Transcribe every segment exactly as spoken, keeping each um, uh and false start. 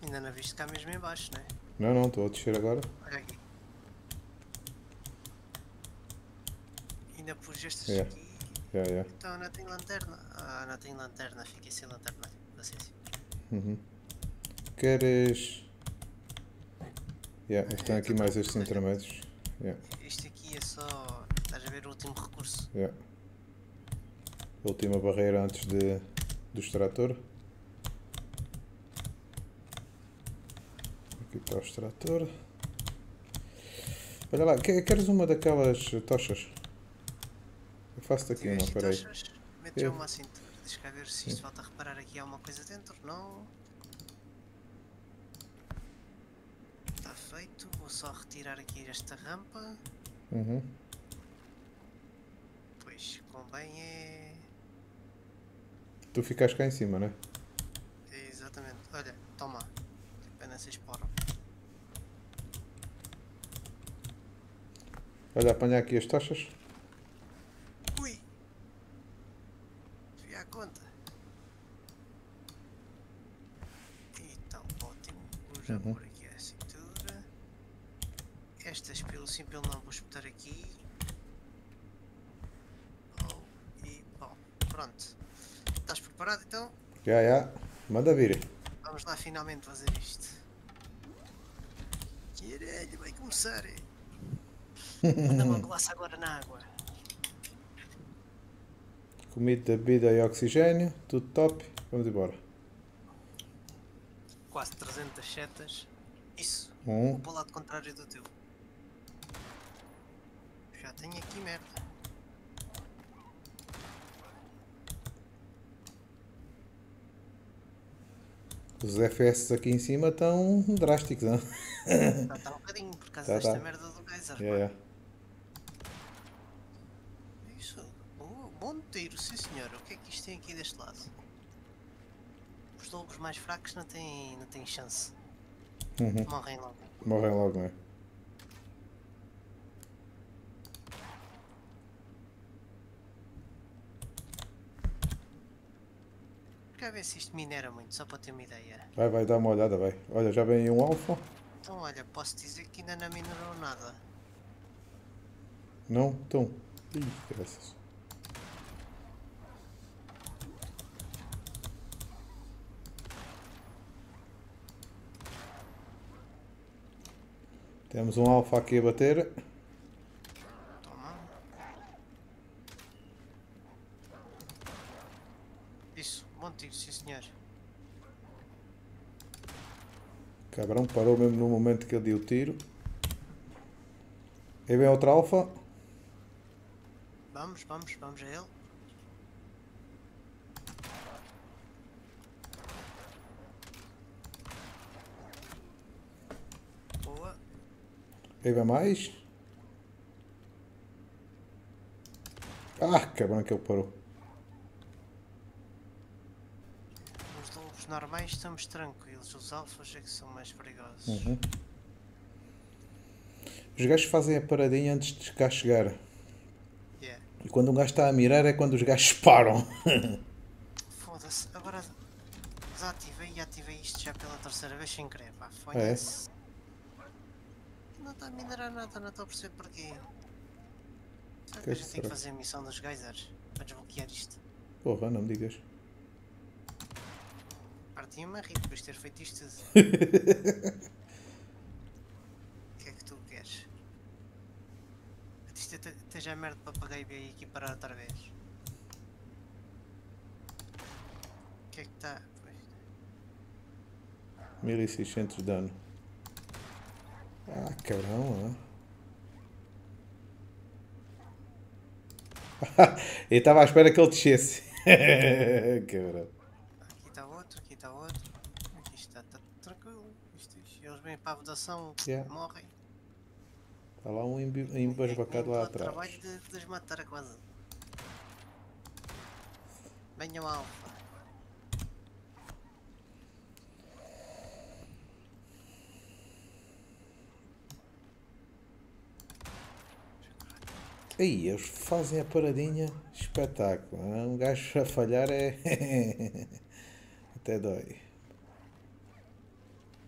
Ainda não viste cá mesmo em baixo, não é? Não, não, estou a descer agora. Olha aqui. Ainda pus estes Yeah. aqui. Yeah, yeah. Então não tem lanterna. Ah, não tem lanterna, fiquei sem lanterna. Paciência. Uhum. Queres. Yeah, estão É, aqui então, mais estes olha, intermédios. Yeah, Este aqui é só. Estás a ver o último recurso? yeah. A última barreira antes de, do extrator. Aqui está o extrator. Olha lá, que- queres uma daquelas tochas? Eu faço-te aqui uma, Tiveste peraí. tochas? Mete já Eu- uma à cintura. Deixa cá ver se Sim. isto falta a reparar aqui há alguma coisa dentro. Não. Está feito. Vou só retirar aqui esta rampa. Uhum. Pois convém é. Tu ficas cá em cima, né? Exatamente. Olha, toma. Apenas se exploram. Olha, apanhar aqui as tochas. Ui! Devia a conta. Então, ótimo. Vou já Uhum. pôr aqui a cintura. Estas, pelo sim, pelo não, vou espetar aqui. Oh, e bom, pronto. Estás preparado então? Já, já. Manda vir. Vamos lá finalmente fazer isto. Caralho, vai começar. Manda uma glaça agora na água. Comida, bebida e oxigênio. Tudo top. Vamos embora. Quase trezentas setas. Isso. Um. Vou para o lado contrário do teu. Já tenho aqui merda. Os F S aqui em cima estão drásticos, não? Já está um bocadinho por causa Tá, desta tá. merda do geyser. Yeah, yeah. Isso. Oh, bom tiro, sim senhor. O que é que isto tem aqui deste lado? Os lobos mais fracos não têm, não têm chance. Uhum. Morrem logo. Morrem logo, não é? Quer ver se isto minera muito, só para ter uma ideia. Vai, vai, dá uma olhada, vai. Olha, já vem aí um alfa. Então olha, posso dizer que ainda não minerou nada. Não? Então. Ih, graças. Temos um alfa aqui a bater. Toma. Isso, bom tiro, sim senhor. Cabrão, parou mesmo no momento que ele deu o tiro. Aí vem outro alfa. Vamos, vamos, vamos a ele. Boa. Aí vem mais. Ah, cabrão que ele parou. Os lobos normais estamos tranquilos, os alfas é que são mais perigosos. Uhum. Os gajos fazem a paradinha antes de cá chegar. Yeah. E quando um gajo está a mirar é quando os gajos param. Foda-se, agora desativei e ativei isto já pela terceira vez sem querer, pá, É? foda-se. Não está a minerar nada, não estou a perceber porquê. Será que Que a gente tem que será? fazer a missão dos geysers para desbloquear isto? Porra, não me digas. Partia-me a rir depois de ter feito isto tudo. O que é que tu queres? Isto esteja a merda de papagaio e veio aqui parar outra vez. O que é que está? mil e seiscentos de dano. Ah, cabrão, ah. Eu estava à espera que ele descesse. Cabrão. Aqui está outro, aqui está outro. Aqui está, está tranquilo. Isto, isto, eles vêm para a votação, Yeah. morrem. Está lá um embi- É que nem embasbacado lá todo atrás. trabalho de, de os matar quase. Venham alfa. Aí, eles fazem a paradinha, espetáculo. Ah, um gajo a falhar é. Até dói.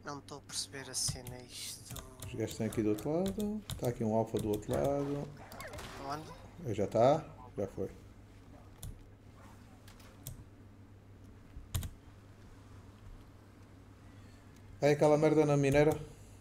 Não estou a perceber a cena, isto... Os gajos estão aqui do outro lado. Está aqui um alfa do outro lado. Onde? Já está? Já foi. É aquela merda na mineira?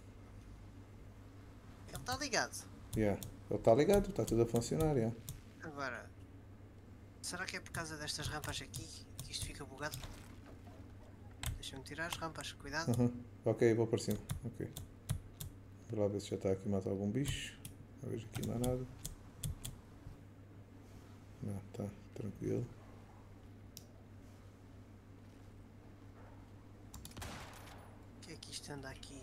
Ele está ligado. Yeah. Ele está ligado, está tudo a funcionar. Yeah. Agora, será que é por causa destas rampas aqui que isto fica bugado? Deixa-me tirar as rampas, cuidado. Uhum. Ok, vou para cima. Ok. Vou lá ver se já está aqui mais algum bicho. Não vejo aqui mais nada. Não, está tranquilo. O que é que isto anda aqui?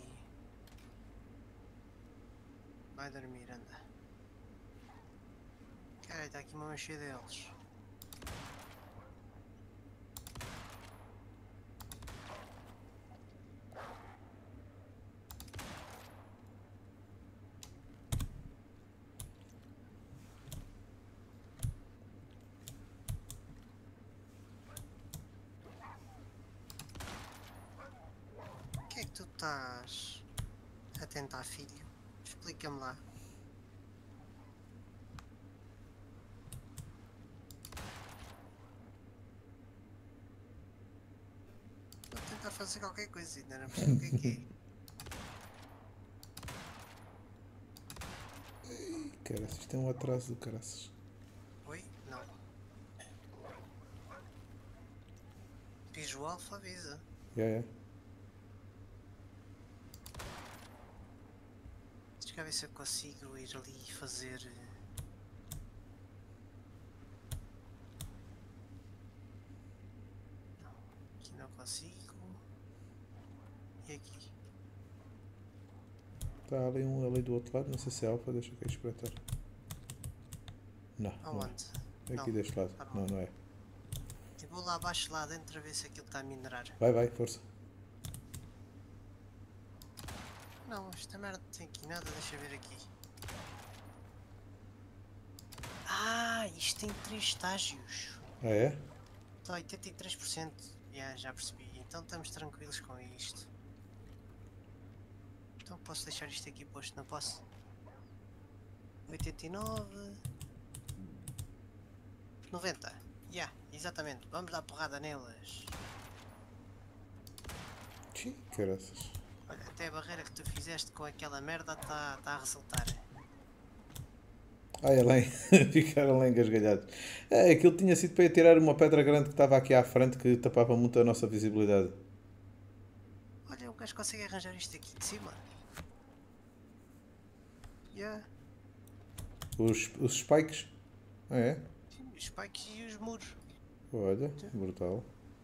Vai dormir, anda. Caralho, está aqui uma mancha deles. O que é que tu estás a tentar, filho? Explica-me lá. Estou a tentar fazer qualquer coisa, ainda não percebo o que é que é. Caraças, isto é um atraso do caraças. Oi? Não. Visual Alpha avisa. Yeah, yeah. Deixa eu ver se eu consigo ir ali e fazer. Não, aqui não consigo. E aqui? Está ali um ali do outro lado, não sei se é alfa, deixa eu aqui espreitar. Não, não é. Aonde? É aqui Não. deste lado. Tá bom. Não, não é. Eu vou lá abaixo, lá dentro, a ver se aquilo está a minerar. Vai, vai, força. Não, esta merda não tem aqui nada, deixa eu ver aqui. Ah, isto tem três estágios. Ah, é? Está oitenta e três por cento. Yeah, já percebi. Então estamos tranquilos com isto. Então posso deixar isto aqui posto, não posso? oitenta e nove. noventa. Yeah, exatamente. Vamos dar porrada nelas. Sim, caraças. Olha, até a barreira que tu fizeste com aquela merda está tá a resultar. Ai, além, ficaram lá engasgalhados. É, aquilo tinha sido para ir tirar uma pedra grande que estava aqui à frente que tapava muito a nossa visibilidade. Olha, o gajo consegue arranjar isto aqui de cima. Yeah. Os, os spikes? Ah, é? Sim, os spikes e os muros. Olha, brutal.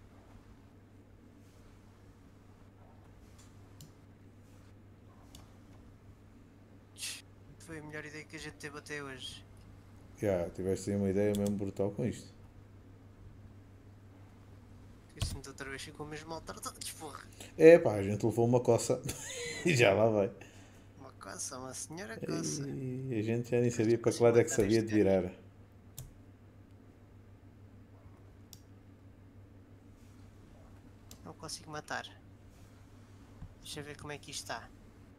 Foi a melhor ideia que a gente teve até hoje. Já, yeah, tiveste aí uma ideia mesmo brutal com isto. Este outra vez ficou mesmo maltratados, porra. É pá, a gente levou uma coça e já lá vai. Uma coça, uma senhora coça. E a gente já nem sabia para que lado é que sabia de virar. Não consigo matar. Deixa eu ver como é que isto está.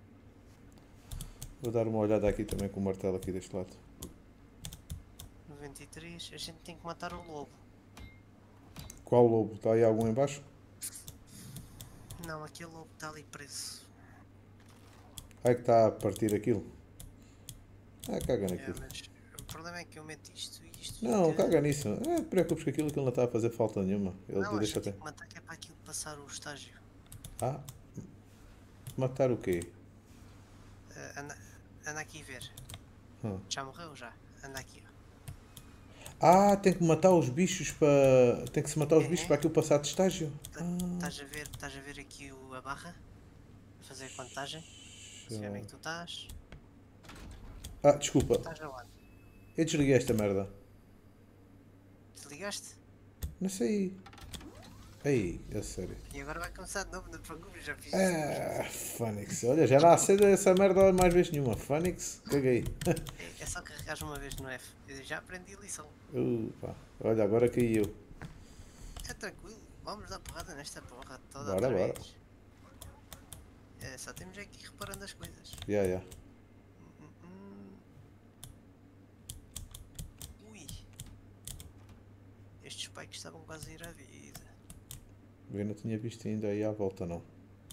Vou dar uma olhada aqui também com o martelo aqui deste lado. noventa e três. A gente tem que matar o lobo. Qual lobo? Está aí algum em baixo? Não, aquele lobo está ali preso. Ai que está a partir aquilo. Ah, caga É, naquilo. mas o problema é que eu meto isto e isto. Não, fica- caga nisso. É, não te preocupes que aquilo, aquilo não está a fazer falta nenhuma. Ele Não, acho deixa que até. tenho que matar que é para aquilo passar o estágio. Ah, matar o quê? Uh, anda, anda aqui a ver. Hum. Já morreu já? Anda aqui. Ó. Ah, tem que matar os bichos para. Tem que se matar os É, bichos é. para aquilo passar de estágio. Estás a ver, estás a ver aqui o, a barra? A fazer a contagem? Se ver bem que tu estás. Ah, desculpa. Estás aonde? Eu desliguei esta merda. Desligaste? Não sei. Ei, é sério. E agora vai começar de novo, não te preocupes, já fiz isso. Ah, Fónix. Olha, já não acende essa merda mais vez nenhuma. Fónix, caguei. É, é só carregares uma vez no F. Eu já aprendi a lição. Upa. Olha, agora caí eu. É tranquilo, vamos dar porrada nesta porra toda Bora, outra bora. vez. É, só temos aqui que ir reparando as coisas. Yeah, yeah. Hum, hum. Ui. Estes spikes estavam quase a ir à vida. Eu não tinha visto ainda aí à volta, não.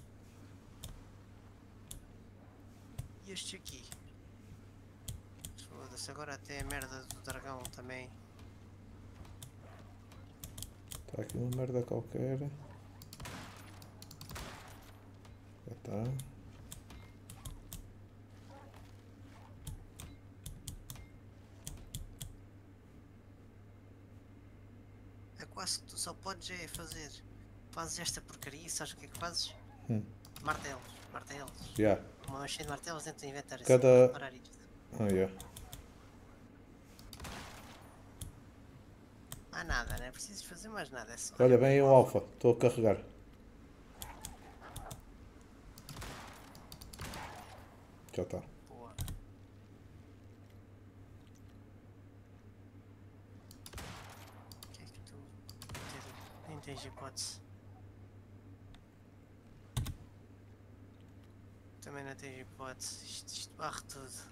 E estes aqui? Foda-se, agora até a merda do dragão também. Está aqui uma merda qualquer. Já está. É quase que tu só podes é fazer. Fazes esta porcaria e sabes o que é que fazes? Hum. Martelos, martelos. Yeah. Uma cheia de martelos dentro do inventário. Cada- Cada... Reparar isto. Ah, yeah. Há nada, não é preciso fazer mais nada. É só. Olha, vem aí um alfa. Estou a carregar. Já está. Boa. O que é que tu. Nem tens hipótese. Também não tens hipótese. Isto, isto barre tudo.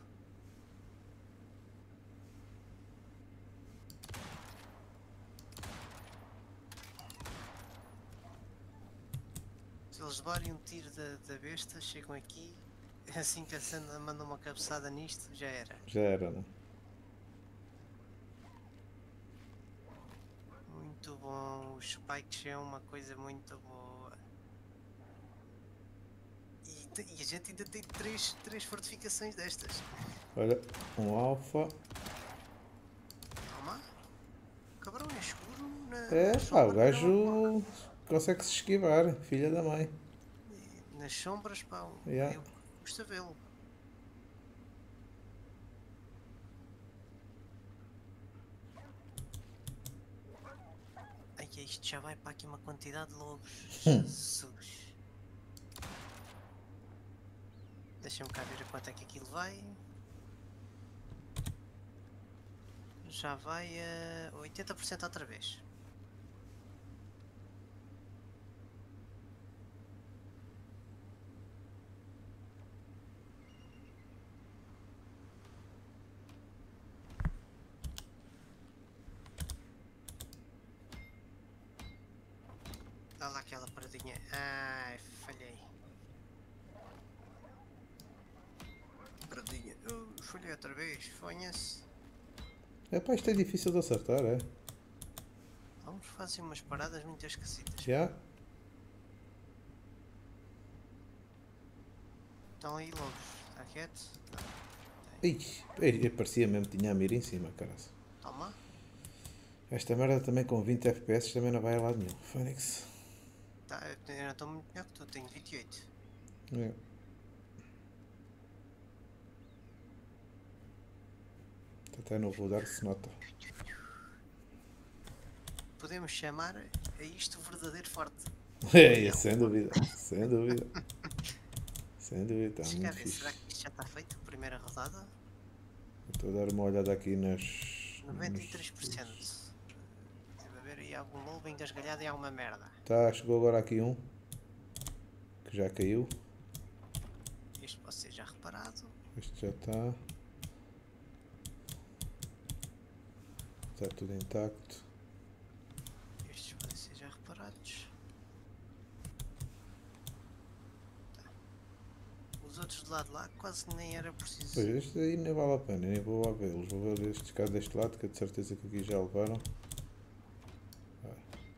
Se eles levarem um tiro da, da besta, chegam aqui. Assim que a Sandra manda uma cabeçada nisto, já era. Já era, não? Muito bom. Os spikes é uma coisa muito boa. E, te- e a gente ainda tem três, três fortificações destas. Olha, um alfa. Toma. Cabrão é escuro na. É, na pá, sombra, o não, gajo consegue se esquivar. Filha da mãe. pá. Nas sombras, pá. um- Yeah. Eu custa vê-lo. Ai, isto já vai para aqui uma quantidade de lobos. Jesus. Deixa-me cá ver a quanto é que aquilo vai. Já vai a oitenta por cento outra vez. Dá lá aquela paradinha. Ai, falhei. Paradinha. Uh, falhei outra vez. Fonha-se. É pá, isto é difícil de acertar, é? Vamos fazer umas paradas muito esquisitas. Já? Estão aí lobos. Está quieto? Ih, ei, parecia mesmo que tinha a mira em cima, caras. Toma. Esta merda também com vinte F P S também não vai a lado nenhum. Fónix. Tá, eu te- eu não estou muito melhor que tu. Tenho vinte e oito. É. Até não vou dar se nota. Podemos chamar a isto verdadeiro forte. É, sem dúvida, sem dúvida. Sem dúvida, está Deixa cá muito ver, será fixe. que isto já está feito? Primeira rodada? Estou a dar uma olhada aqui nas. noventa e três por cento. Deve haver aí algum lobo engasgalhado e alguma merda. Tá, chegou agora aqui um. Que já caiu. Este pode ser já reparado. Este já está. Está tudo intacto. Estes podem ser já reparados. Tá. Os outros do lado de lá quase nem era preciso. Pois este aí nem vale a pena, nem vou lá vê-los. Vou ver estes cá deste lado, que é de certeza que aqui já levaram. Vai.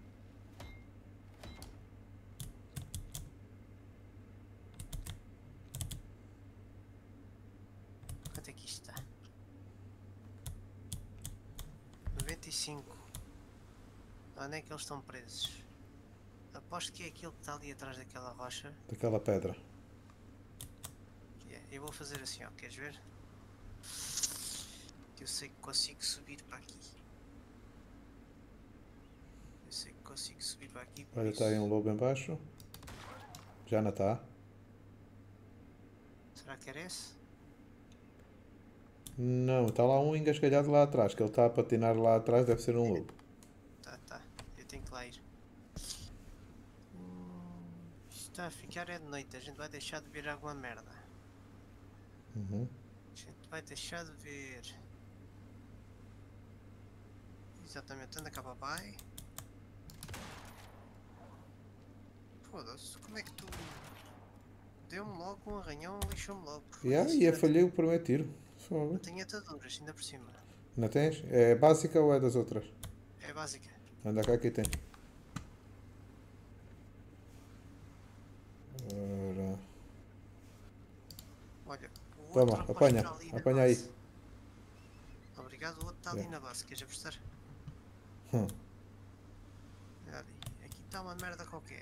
Quanto é que isto está? noventa e cinco. Onde é que eles estão presos? Aposto que é aquele que está ali atrás daquela rocha. Daquela pedra. Que é. Eu vou fazer assim, ó, queres ver? Que eu sei que consigo subir para aqui. Eu sei que consigo subir para aqui. por Olha, está isso- aí um lobo em baixo. Já não está. Será que era esse? Não, está lá um engasgalhado lá atrás, que ele está a patinar lá atrás, deve ser um lobo. Tá, tá. Eu tenho que lá ir. Hum, isto está a ficar é de noite, a gente vai deixar de ver alguma merda. Uhum. A gente vai deixar de ver. Exatamente, anda cá papai. Foda-se, como é que tu. Deu-me logo um arranhão, lixou-me logo. Yeah, Foda-se, e eu ainda falhei o primeiro tiro. Fogo. não tenho ataduras, ainda por cima. Não tens? É básica ou é das outras? É básica. Anda cá que tem. Ora. Olha, o Toma, outro apanha, está ali na apanha aí. base. Obrigado, o outro está ali Yeah. na base, queres apostar? Hum. Olha ali, aqui está uma merda qualquer.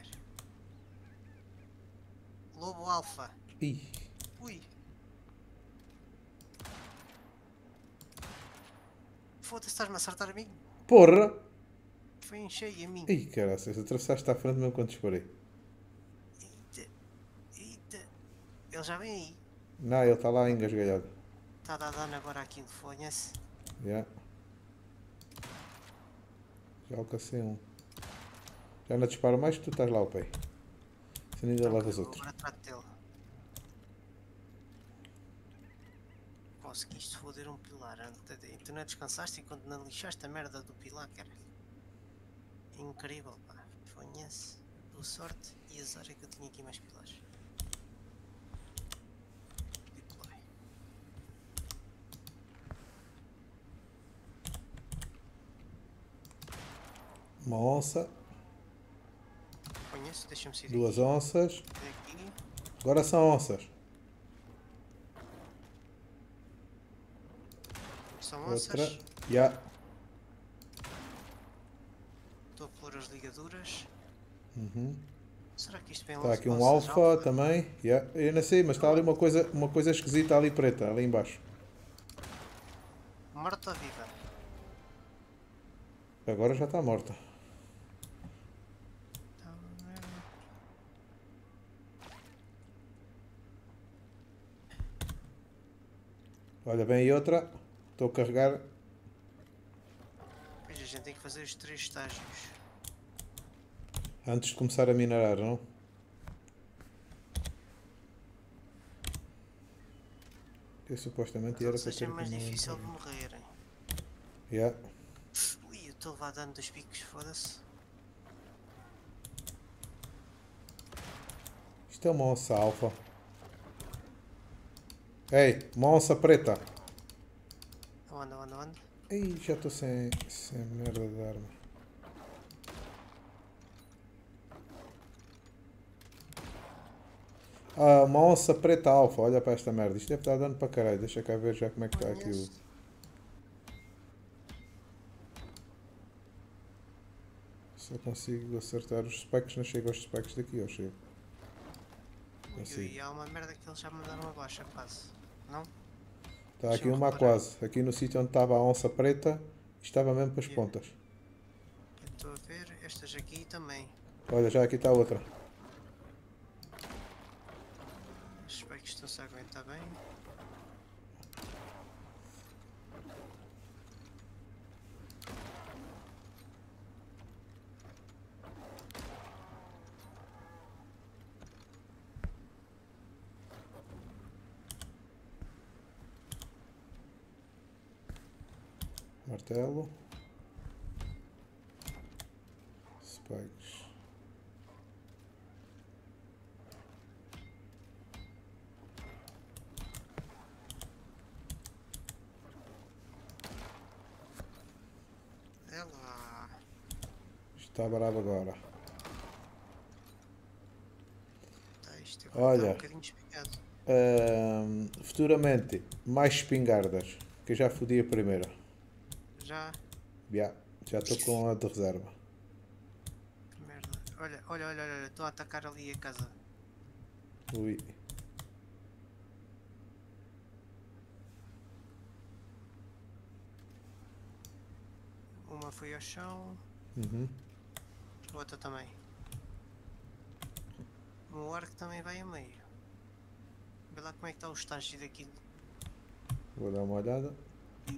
Lobo alfa. Ih, Ui. Foda-se, estás-me a acertar a mim? porra! Foi em cheio a mim. Ih, caraças, atravessaste à frente mesmo quando disparei. Eita, eita. Ele já vem aí. Não, ele está lá engasgalhado. Está a dar dano agora aquilo, foda-se. Yeah. Já alcancei um. Já não disparo mais que tu estás lá ao pé. Se ainda leva os Tranquilo, outros. agora trato dele. Conseguiste foder um pilar antes. E tu não descansaste e quando não lixaste a merda do pilar, cara. Incrível, pá. Foda-se. Boa sorte e azar é que eu tinha aqui mais pilares. Deploy. Uma onça, Conheço, deixa-me sair duas daqui. onças. Daqui. Agora são onças. São Outra. onças. Já. Estou a pôr as ligaduras. Uhum. Será que isto vem Está onças- aqui um onças alfa também. Já. Eu não sei, mas está ali uma coisa, uma coisa esquisita ali preta, ali embaixo. Morta ou viva? Agora já está morta. Tá uma merda. Olha, vem aí outra. Estou a carregar. Pois a gente tem que fazer os três estágios. Antes de começar a minerar, não? Eu supostamente Mas era ou para seja, ter é mais aqui uma difícil de vantagem. morrerem. Já. Ui, eu estou a levar dano dos picos, foda-se. Isto é uma onça alfa. Ei, uma onça preta. Onde, onde, onde? Ei, já estou sem, sem merda de arma. Ah, uma onça preta alfa, olha para esta merda. Isto deve estar dando para caralho. Deixa cá ver já como é que está aqui o. Conheço. Se eu consigo acertar os specs, não chego aos specs daqui, ou chego. Ui, Consigo. ui, há uma merda que eles já mandaram uma baixa quase. Não? Está aqui Deixa-me uma reparar. quase. Aqui no sítio onde estava a onça preta, estava mesmo para as Yeah. pontas. Eu estou a ver estas aqui também. Olha, já aqui está outra. Os spikes estão-se a aguentar bem. Martelo. Spikes. É lá. Está bravo agora. Tá, isto agora Olha. está um bocadinho espinhado. Ahm, futuramente, mais espingardas. Que eu já fodi a primeira. Já. Já, já estou com a de reserva. Que merda. Olha, olha, olha, olha. Estou a atacar ali a casa. Ui. Uma foi ao chão. Uhum. A outra também. O arco também vai a meio. Vê lá como é que está o estágio daquilo. Vou dar uma olhada. O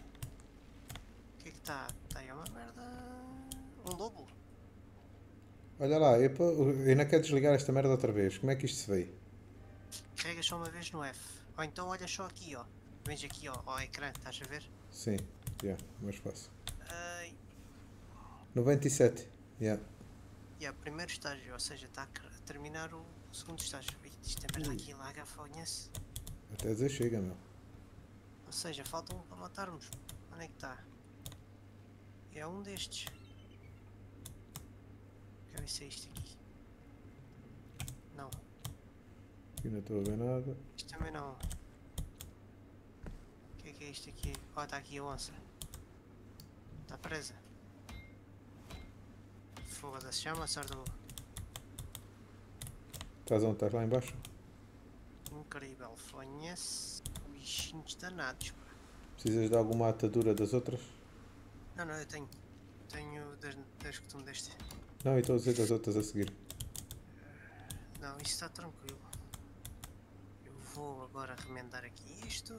que é que está? Está aí uma merda. Um lobo. Olha lá, eu, pô- eu ainda quero desligar esta merda outra vez. Como é que isto se vê? Carrega só uma vez no F. Ou então olha só aqui, ó. Vens aqui, ó, ao ecrã, estás a ver? Sim, já, mais fácil. Ai, noventa e sete, já. e yeah, primeiro estágio, ou seja, está a cr- a terminar o segundo estágio. Ih, isto é merda aqui, laga, conhece? Até dizer chega, meu. Ou seja, falta um para matarmos. Onde é que está? É um destes. Quero ver se é isto aqui. Não, Aqui não estou a ver nada. isto também não. O que é que é isto aqui? Oh, está aqui a onça. Está presa. Foda-se, chama a Sardu. Estás onde? Estás lá em baixo? Incrível, conhece bichinhos danados. Pá. Precisas de alguma atadura das outras? Não, não, eu tenho. Tenho das, das que tu me deste. Não, e estou a dizer das outras a seguir. Não, isso está tranquilo. Eu vou agora remendar aqui isto.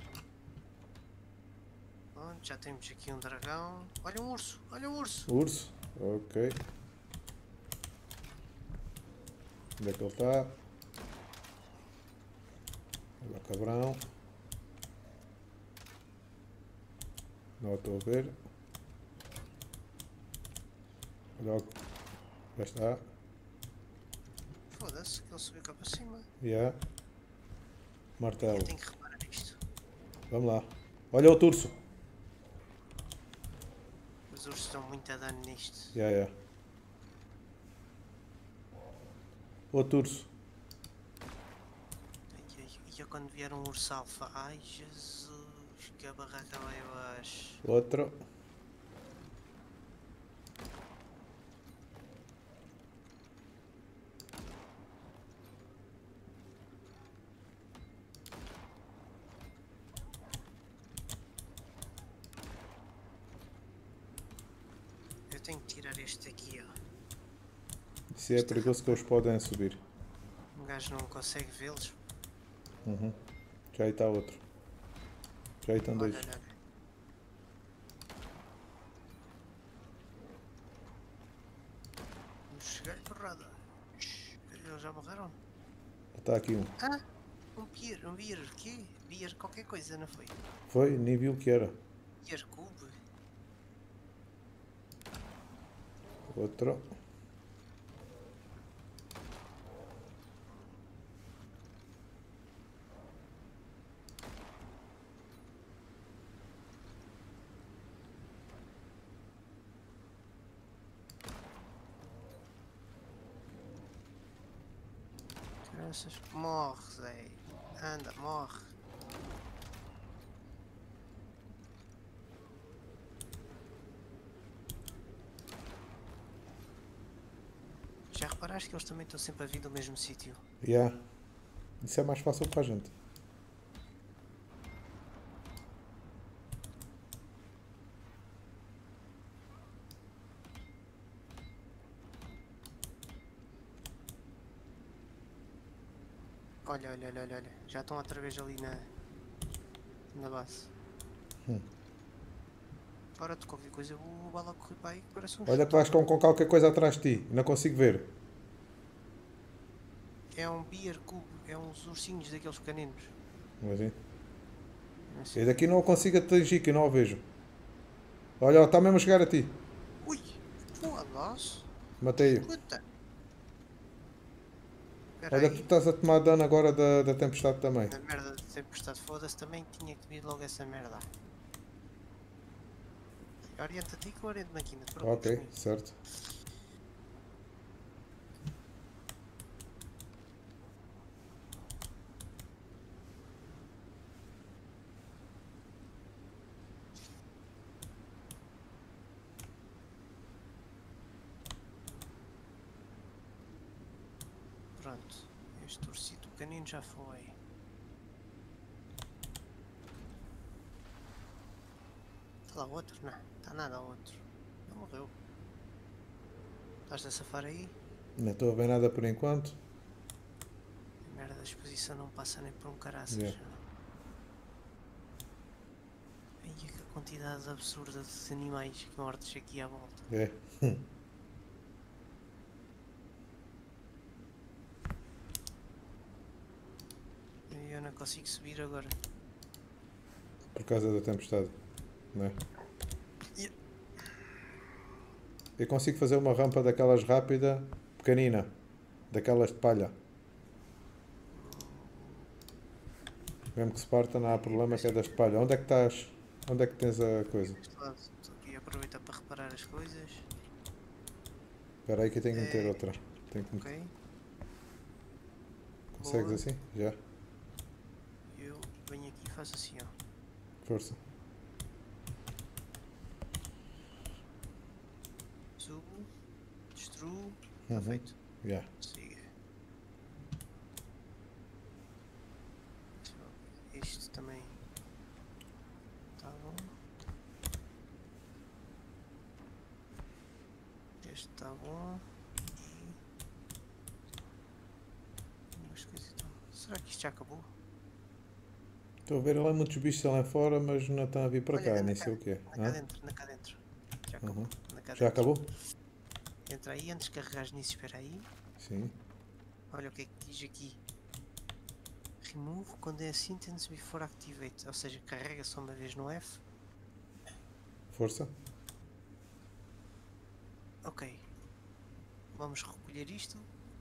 Pronto, já temos aqui um dragão. Olha um urso, olha um urso. Urso? Ok. Onde é que ele está? Olha o cabrão. Não estou a ver. Olha o... Já está. Foda-se, que ele subiu cá para cima. Já. Martelo. Eu tenho que reparar isto. Vamos lá. Olha o turso. Os ursos dão muito a dano nisto. Já, já. O turso. E, e, e eu quando vier um urso alfa. Ai Jesus, que a barraca vai abaixo. Outro. Eu tenho que tirar este aqui, ó. Se é perigoso que eles podem subir. Um gajo não consegue vê-los. Uhum. Já aí está outro. Já aí estão Olha, dois. olha, olha. Vamos chegar-lhe porrada. Eles já morreram? Está aqui um. Ah, um beer, um beer, quê? Beer qualquer coisa, não foi? Foi? Nem viu o que era. Beer cube? Outro. Crianças, morre, Zé. Anda, morre. Já reparaste que eles também estão sempre a vir do mesmo sítio? Já. Isso é mais fácil para a gente. Olha, olha, olha, olha, olha. Já estão outra vez ali na, na base. Hum. Fora de qualquer coisa, eu vou bala correr para aí que parece um Olha que chutão. vais com, com qualquer coisa atrás de ti. Não consigo ver. É um beer cube, é uns ursinhos daqueles pequeninos. Vamos ver. Não sei. Esse daqui não o consigo atingir, que eu não o vejo. Olha, está mesmo a chegar a ti. Ui, foda-se. Matei-o. Puta. Espera Olha, tu aí. estás a tomar dano agora da, da tempestade também. Na merda de tempestade, foda-se, também tinha que vir logo essa merda. Orienta-te que eu oriento-me aqui, não te preocupes Ok, comigo. certo. Pronto, este ursito pequenino já foi. Está lá outro? Não, está nada outro. Não morreu. Estás a safar aí? Não estou a ver nada por enquanto. A merda da exposição não passa nem por um caraças. Yeah. Aí que quantidade absurda de animais que mortes aqui à volta. É. consigo subir agora. Por causa da tempestade. Não é? Yeah. Eu consigo fazer uma rampa daquelas rápida, pequenina. Daquelas de palha. Mesmo que se parta, não há problema, que é das de palha. Onde é que estás? Onde é que tens a coisa? Deste lado, estou aqui a aproveitar para reparar as coisas. Espera aí que eu tenho que meter É, outra. Tenho que meter. ok. Consegues Boa. assim? Já. Eu venho aqui e faço assim, ó. Força. Subo, destruo, está Uhum. feito. Já. Siga. Isto também está bom. Este está bom. E duas coisas estão. Será que isto já acabou? Estou a ver lá muitos bichos lá fora, mas não estão a vir para Olha, cá, anda nem cá, sei o que é. anda cá dentro, anda cá dentro. Já acabou. Uhum. Anda cá Já dentro. acabou? Entra aí, antes de carregares nisso, espera aí. Sim. Olha o que é que diz aqui. Remove condense sentence before activate. Ou seja, carrega só uma vez no F. Força. Ok. Vamos recolher isto.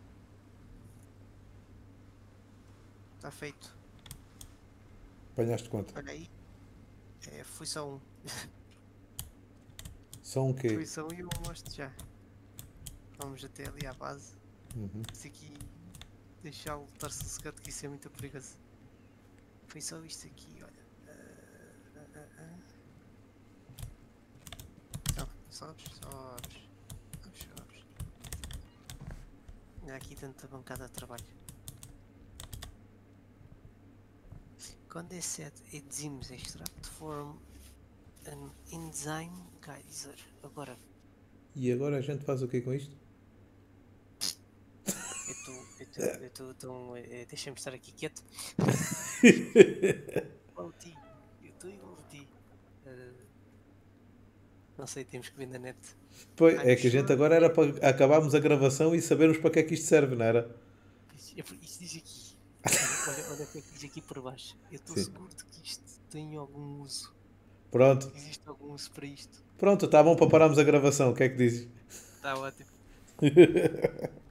Está feito. Apanhaste conta. Olha aí. É, foi só um. Só um quê? Foi só um e eu mostro já. Vamos até ali à base. Uhum. Isso aqui. Deixá-lo estar sossegado, que isso é muito perigoso. Foi só isto aqui, olha. Ah, ah, ah, ah. Não, sobes, sobes. Sobes, sobes. Há aqui tanta bancada de trabalho. Condensate enzymes extract form an enzyme geyser. Agora, E agora a gente faz o quê com isto? eu estou. Eu estou. Eu estou. Então, eh, deixa-me estar aqui quieto. Igual a ti. Eu estou igual a ti. Eh, não sei, temos que ver na net. Pois, I'm é que a gente sure- agora era para acabarmos a gravação e sabermos para que é que isto serve, não era? Isto, isto diz aqui. Olha, olha o que é que diz aqui por baixo. Eu estou Sim. seguro de que isto tem algum uso. Pronto. Existe algum uso para isto. Pronto, está bom para pararmos a gravação. O que é que dizes? Está ótimo.